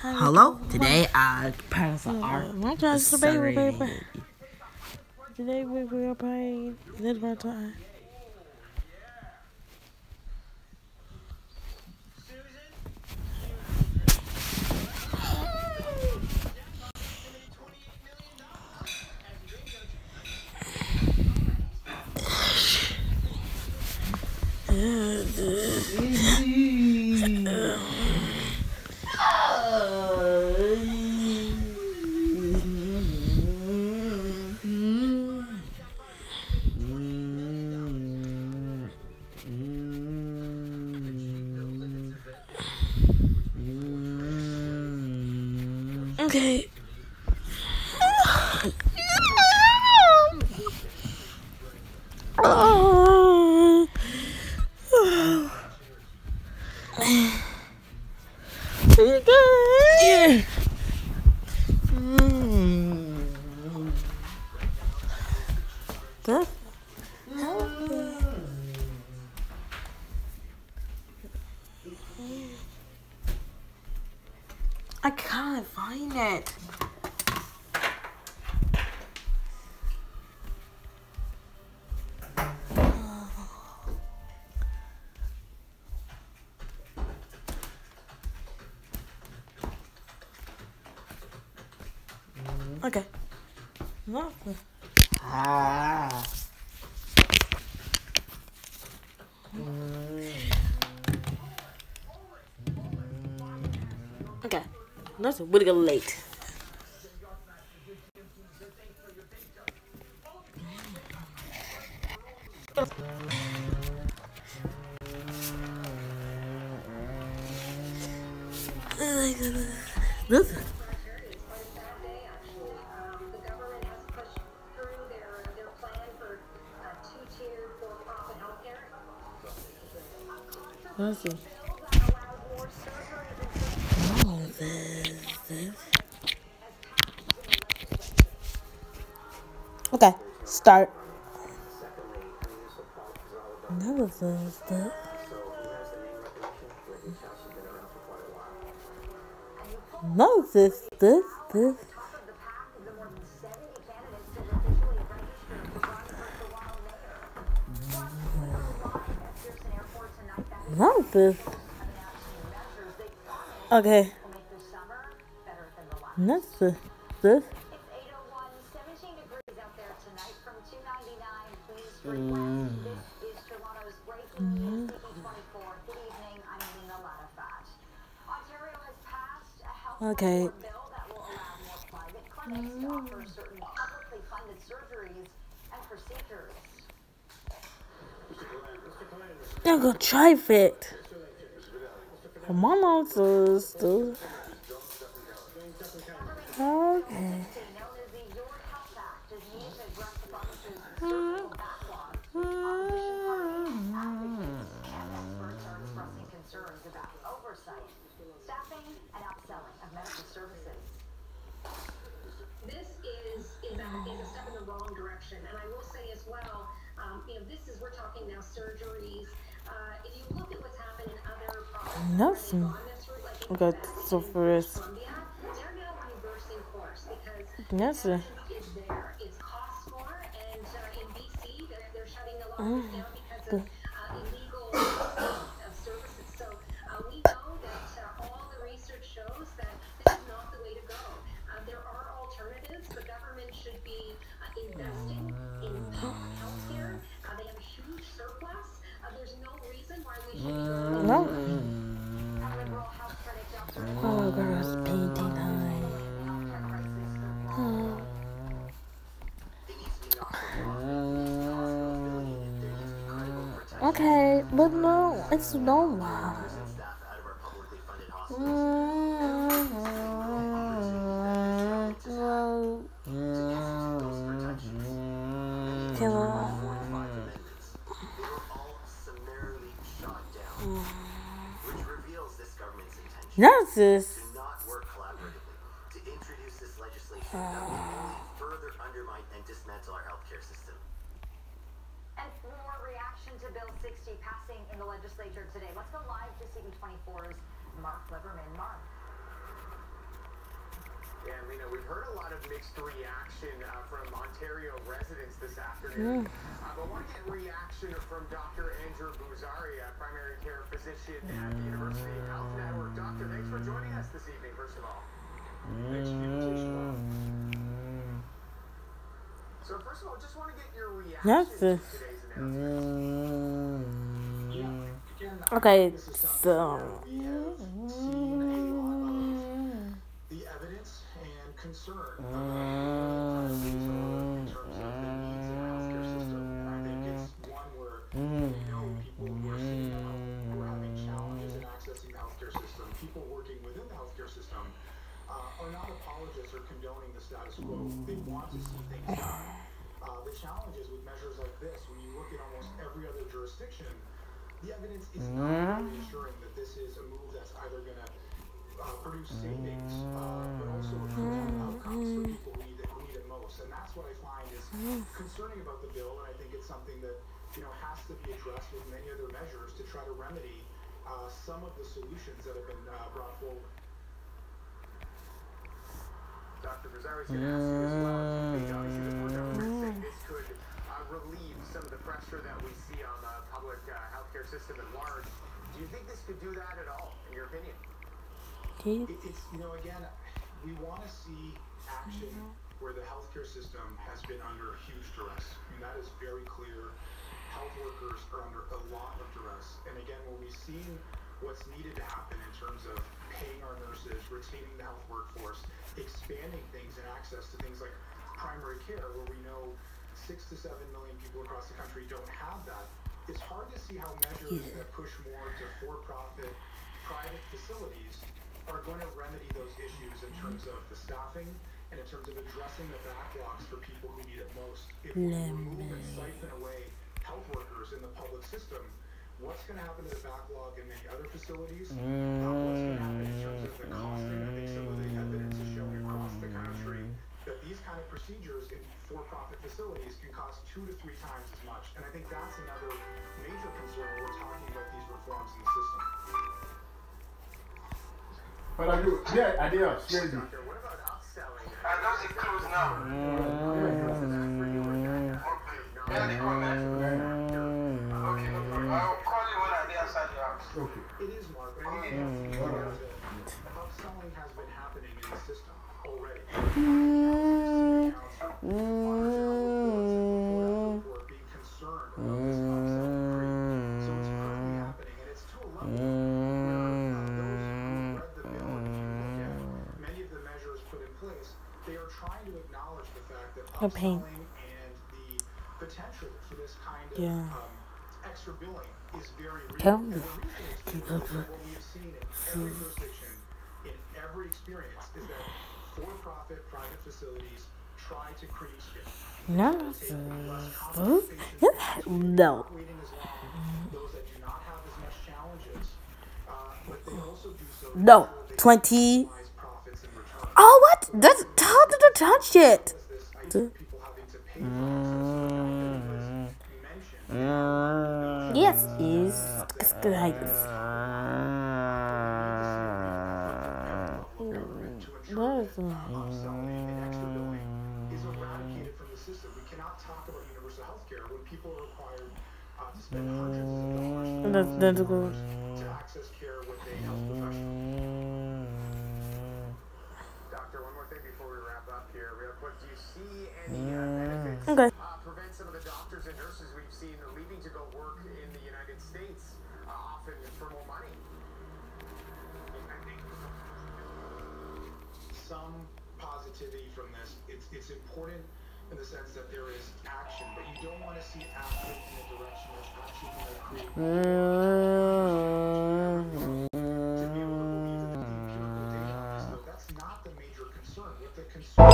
Hello. Today, parents are my class is baby. Today we are playing this one time. Okay. Yeah. That? I can't find it. Okay. Nothing. Okay. That's a little late. This. Let's see. Oh, this. Okay, start. None of this. None of this. None of this. Okay. That's this. Okay. I'm gonna try it. Come on, sister. Okay. This is a step in the wrong direction, and I will say as well, we're talking now surgeries. If you look at what's happened in other provinces, Nothing. Okay, so first. Colombia, they're now reversing course because Yes. is there. It's cost more, and in BC, they're shutting a lot of this down because of illegal of services. So we know that all the research shows that this is not the way to go. There are alternatives. The government should be investing in public health care. They have a huge surplus. There's no reason why we should be going No. Oh, girls, painting time. Okay, but no, it's normal. Nurses. To introduce this legislation that will further undermine and dismantle our healthcare system. And more reaction to Bill 60 passing in the legislature today. Let's go live to CB24's Mark Liberman. Mark. Yeah, Lena, we've heard a lot of mixed reaction from Ontario residents this afternoon. But one reaction from Dr. Andrew Buzari, a primary care physician at the University Health Network. Doctor, thanks for joining us this evening, first of all. Thanks for the invitation. So first of all, just want to get your reaction That's to today's announcement. okay, This is something so where we have seen a lot of the evidence and concern about in terms of the needs in the healthcare system. I think it's one where we know people who are seeing who are having challenges in accessing the healthcare system. People working within the healthcare system are not apologists or condoning the status quo. They want to see things done. The challenge is with measures like this, when you look at almost every other jurisdiction, the evidence is not reassuring that this is a move that's either going to produce savings, but also outcomes for people who need it most. And that's what I find is concerning about the bill, and I think it's something that has to be addressed with many other measures to try to remedy some of the solutions that have been brought forward. Dr. Buzari's going to ask you as well. Do you think, obviously, the federal government saying this could relieve some of the pressure that we see on the public healthcare system at large? Do you think this could do that at all, in your opinion? It's, again, we want to see action where the healthcare system has been under huge duress. And that is very clear. Health workers are under a lot of duress. And again, when we've seen what's needed to happen in terms of paying our nurses, retaining the health workforce, expanding things and access to things like primary care, where we know 6 to 7 million people across the country don't have that. It's hard to see how measures that push more to for-profit private facilities are going to remedy those issues in terms of the staffing and in terms of addressing the backlogs for people who need it most. If we remove and siphon away health workers in the public system, what's going to happen to the backlog in many other facilities? What's going to happen in terms of the costing? I think some of the evidence is showing across the country that these kind of procedures in for-profit facilities can cost 2 to 3 times as much. And I think that's another major concern when we're talking about these reforms in the system. But I do, yeah, I did. Doctor, what about upselling? I know it's close now. Okay, no problem. I'll call you when I get outside the house. Okay. It is, Mark. But I think upselling has been happening in the system already. Being concerned about this upselling rate. So it's currently happening, and it's to a level where those who read the bill, and if you look at many of the measures put in place, they are trying to acknowledge the fact that upselling and the potential for this kind of extra billing is very real. And the reason it's real is that what we have seen in every jurisdiction, in every experience, is that for-profit private facilities try to create shifts. no. Those that do not have as much challenges, but they also do so. No. 20. Profits in return. Oh, what? That's how did I touch it? People having to pay for Yes, is like is eradicated from the system. We cannot talk about universal health care when people are required to spend hundreds of dollars that's good. to access care with a health professional. Doctor, one more thing before we wrap up here. Real quick, do you see any benefits Okay. prevent some of the doctors and nurses we've seen leaving to go work in the United States, often for more money? I think some positivity from this. It's important in the sense that there is action, but you don't want to see action in a direction that's actually going to create to be able to believe that the empirical data on this, though, that's not the major concern. What the concern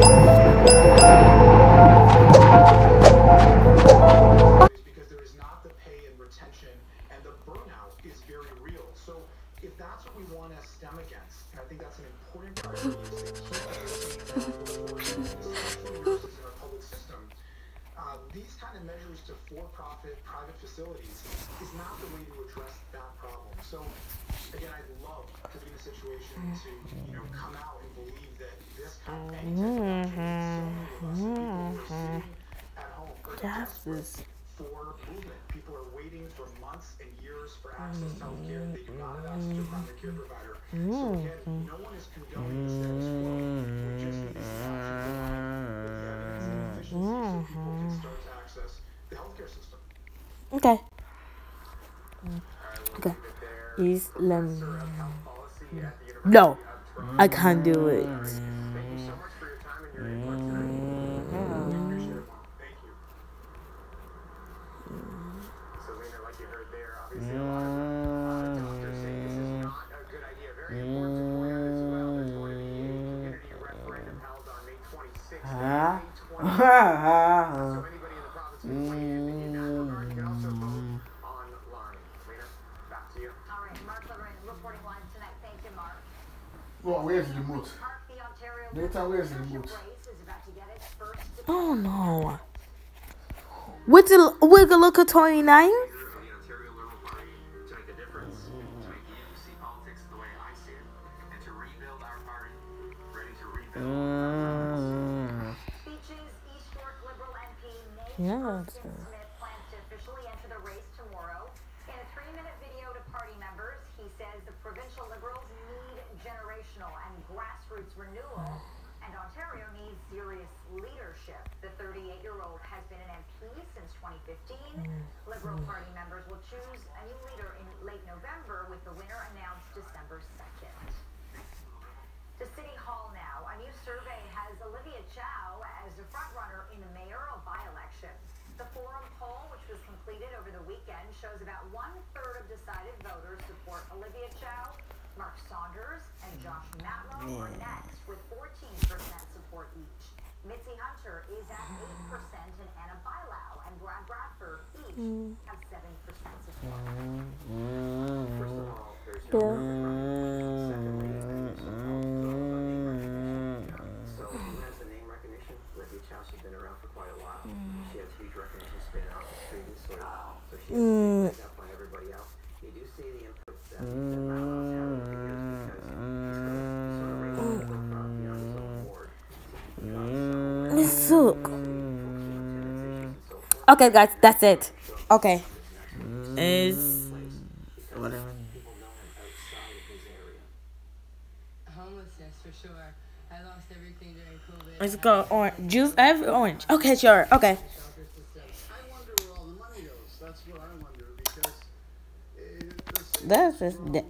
is because there is not the pay and retention, and the burnout is very real. So if that's what we want to stem against, and I think that's an important priority, is to keep especially nurses in our public system. These kind of measures to for-profit private facilities is not the way to address that problem. So again, I'd love to be in a situation to, come out and believe that this kind of thing is so many of us, people who are sitting at home Justice. for movement. People are waiting for months and years for access to health care. They do not have access to a primary care provider. So again, no one is condoning the status quo. We just need to stop with the evidence and efficiency so people can start to access the healthcare system. Okay. Okay. He's No, I can't do it. Thank you so much for your time and your input today. Appreciate it. Thank you. So, Lena, like you heard there, obviously a lot of doctors say this is not a good idea. Very important to point out as well. There's going to be a community referendum held on May 26th and May 28th. So anybody in the province can weigh in that regard. You can also vote online. Lena, back to you. All right, Mark Levering reporting live tonight. Thank you, Mark. Well, where's the remote? The Ontario Later, where's the remote? race is about to get its first Oh no. What's it? We can look at 29. The Ontario Liberal Party to make a difference, to make you see politics the way I see it, and to rebuild our party, ready to rebuild. speeches. East York Liberal MP Nate Yeah, Smith plans to officially enter the race tomorrow. In a 3-minute video to party members, he says the provincial Liberals need generational and grassroots renewal, and Ontario needs serious leadership. The 38-year-old has been an MP since 2015. Liberal Party members will choose a new leader in late November, with the winner announced December 2nd. To City Hall now, a new survey has Olivia Chow as the frontrunner in the mayoral by-election. The Forum poll, which was completed over the weekend, shows about 1/3 of decided voters support Olivia Chow. Mark Saunders and Josh Matlow are next, with 14% support each. Mitzi Hunter is at 8%, and Anna Bilau and Brad Bradford each have 7% support. First of all, there's no secondly, so who has the name recognition? Olivia Chow, she's been around for quite a while. She has huge recognition spin out previously, so she's a big up on everybody else. You do see the input that Matlow's had over the years, because he's sort of raised the from his own board. Okay, guys, that's it. Okay. Is Whatever. Homelessness for sure. I lost everything during COVID. let's go orange juice. Every orange. Okay, sure. Okay. I wonder where all the money goes. That's what I wonder, because That's just dick.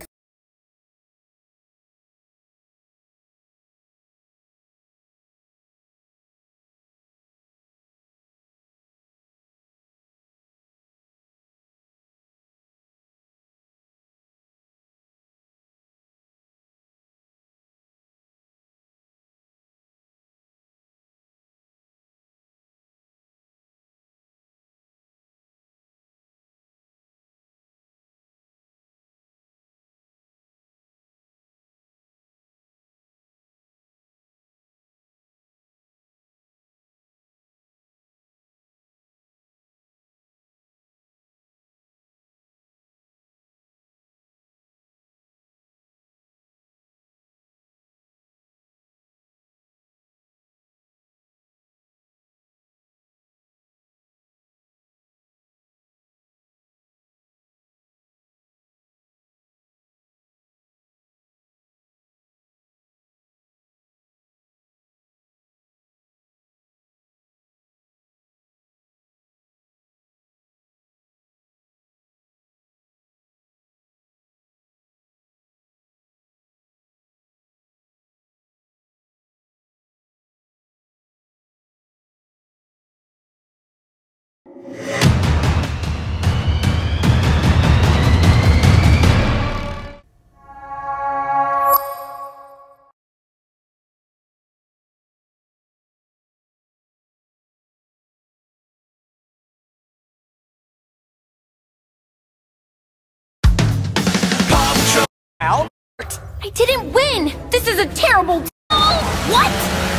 I didn't win! This is a terrible What?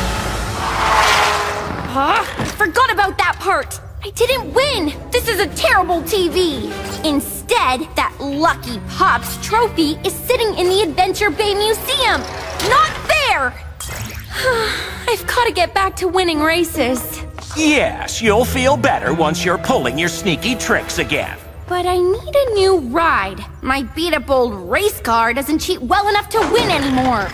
Huh? Forgot about that part! I didn't win! This is a terrible TV! Instead Instead, that lucky Pops trophy is sitting in the Adventure Bay Museum. Not fair! I've got to get back to winning races. Yes, you'll feel better once you're pulling your sneaky tricks again. But I need a new ride. My beat-up old race car doesn't cheat well enough to win anymore.